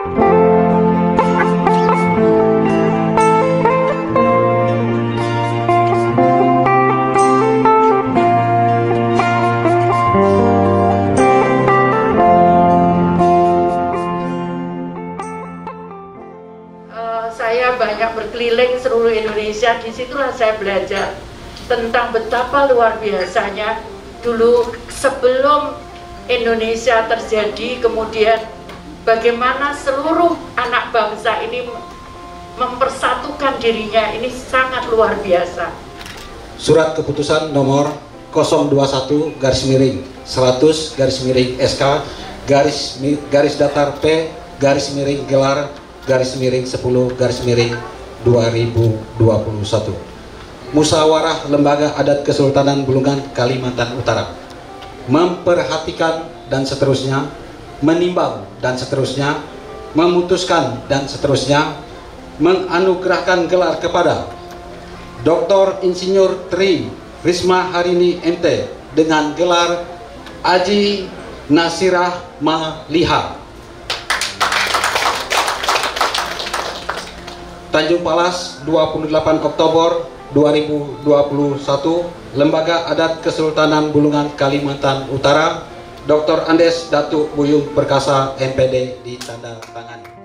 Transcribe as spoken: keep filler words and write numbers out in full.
Saya banyak berkeliling seluruh Indonesia, disitulah saya belajar tentang betapa luar biasanya dulu sebelum Indonesia terjadi, kemudian bagaimana seluruh anak bangsa ini mempersatukan dirinya, ini sangat luar biasa. Surat keputusan nomor nol dua satu garis miring seratus garis miring S K garis garis datar P garis miring gelar garis miring sepuluh garis miring dua ribu dua puluh satu. Musyawarah Lembaga Adat Kesultanan Bulungan Kalimantan Utara memperhatikan dan seterusnya, menimbang dan seterusnya, memutuskan dan seterusnya, menganugerahkan gelar kepada Doktor Insinyur Tri Risma Harini M T dengan gelar Aji Nasirah Maliha, Tanjung Palas, dua puluh delapan Oktober dua ribu dua puluh satu, Lembaga Adat Kesultanan Bulungan Kalimantan Utara, Doktor Andes Datuk Buyung Perkasa M P D ditanda tangan.